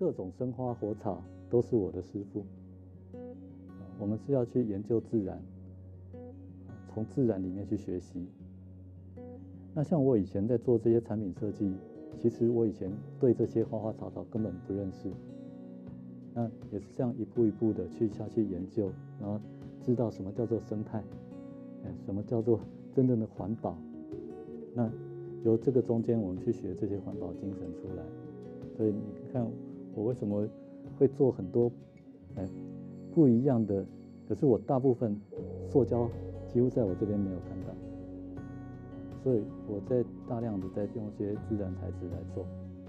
各种生花活草都是我的师父。我们是要去研究自然，从自然里面去学习。那像我以前在做这些产品设计，其实我以前对这些花花草草根本不认识，那也是这样一步一步的下去研究，然后知道什么叫做生态，什么叫做真正的环保。那由这个中间我们去学这些环保精神出来。所以你看我为什么会做很多不一样的，可是我大部分塑胶几乎在我这边没有看到，所以我在大量的在用一些自然材质来做。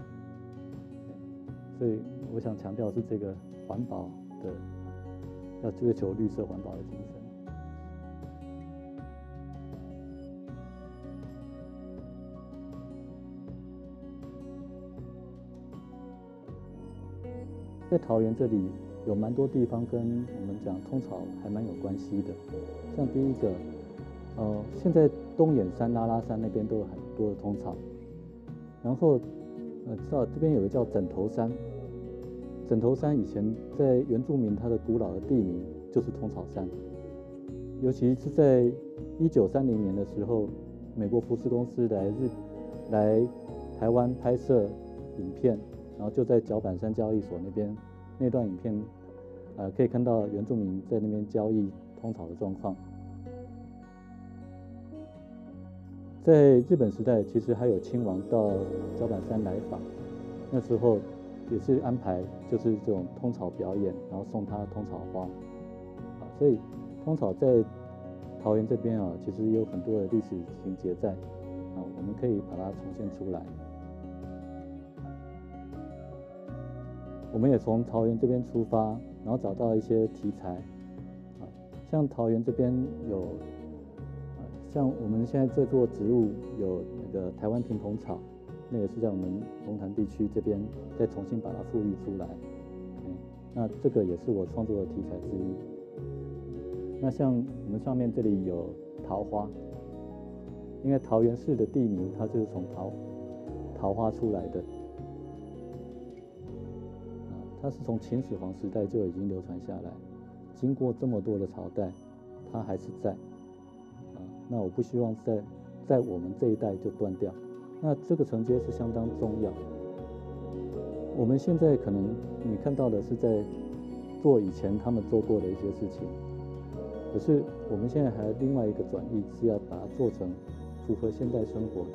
所以我想强调是这个环保的，要追求绿色环保的精神。在桃园这里有蛮多地方跟我们讲通草还蛮有关系的，像第一个，现在东眼山、拉拉山那边都有很多的通草，然后知道这边有个叫枕头山，枕头山以前在原住民他的古老的地名就是通草山，尤其是在1930年的时候，美国福斯公司来台湾拍摄影片。然后就在角板山交易所那段影片，可以看到原住民在那边交易通草的状况。在日本时代，其实还有亲王到角板山来访，那时候也是安排就是这种通草表演，然后送他通草花。所以通草在桃园这边其实有很多的历史情节在，我们可以把它重现出来。我们也从桃园这边出发，然后找到一些题材，像桃园这边有，像我们现在在做植物有那个台湾萍蓬草，那个是在我们龙潭地区这边再重新把它复育出来，那这个也是我创作的题材之一。那像我们上面这里有桃花，因为桃园市的地名它就是从桃花出来的。它是从秦始皇时代就已经流传下来，经过这么多的朝代，它还是在。那我不希望在我们这一代就断掉。那这个承接是相当重要。我们现在可能你看到的是在做以前他们做过的一些事情，可是我们现在还有另外一个转译，是要把它做成符合现代生活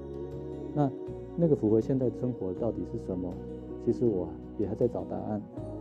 的。那个符合现代生活到底是什么？其实我也还在找答案。